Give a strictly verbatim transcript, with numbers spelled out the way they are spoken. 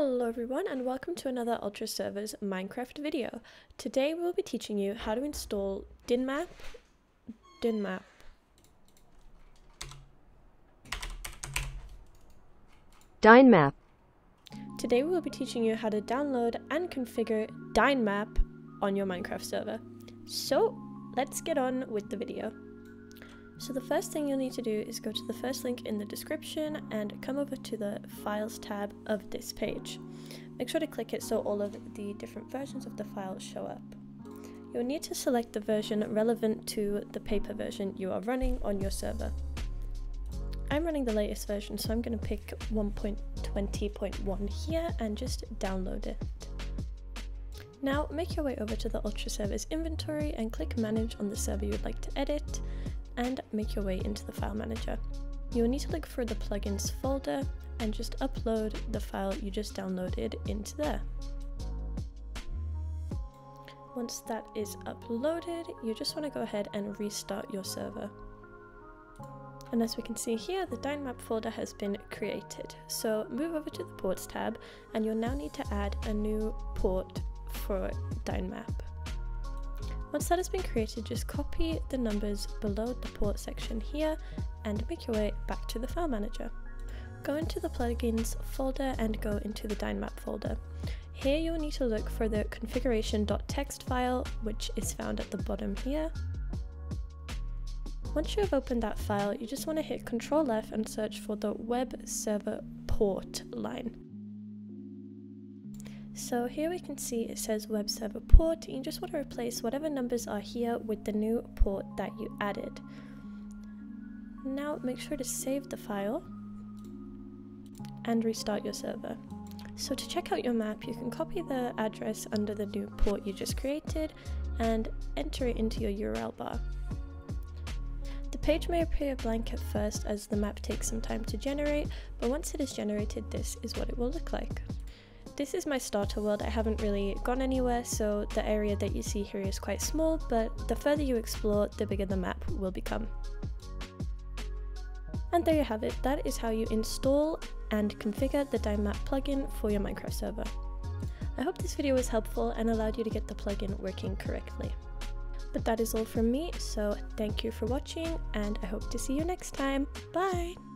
Hello everyone and welcome to another Ultra Servers Minecraft video. Today we'll be teaching you how to install Dynmap, Dynmap, Dynmap. Today we'll be teaching you how to download and configure Dynmap on your Minecraft server. So let's get on with the video. So the first thing you'll need to do is go to the first link in the description and come over to the Files tab of this page. Make sure to click it so all of the different versions of the file show up. You'll need to select the version relevant to the paper version you are running on your server. I'm running the latest version, so I'm going to pick one point twenty point one here and just download it. Now make your way over to the Ultra Servers inventory and click Manage on the server you would like to edit, and make your way into the file manager. You will need to look for the plugins folder and just upload the file you just downloaded into there. Once that is uploaded, you just want to go ahead and restart your server. And as we can see here, the Dynmap folder has been created. So move over to the ports tab and you'll now need to add a new port for Dynmap. Once that has been created, just copy the numbers below the port section here and make your way back to the file manager. Go into the plugins folder and go into the Dynmap folder. Here you'll need to look for the configuration.txt file, which is found at the bottom here. Once you have opened that file, you just want to hit control F and search for the web server port line. So here we can see it says web server port, and you just want to replace whatever numbers are here with the new port that you added. Now make sure to save the file and restart your server. So to check out your map, you can copy the address under the new port you just created and enter it into your U R L bar. The page may appear blank at first as the map takes some time to generate, but once it is generated, this is what it will look like. This is my starter world. I haven't really gone anywhere, so the area that you see here is quite small, but the further you explore, the bigger the map will become. And there you have it. That is how you install and configure the Dynmap plugin for your Minecraft server. I hope this video was helpful and allowed you to get the plugin working correctly. But that is all from me, so thank you for watching and I hope to see you next time. Bye!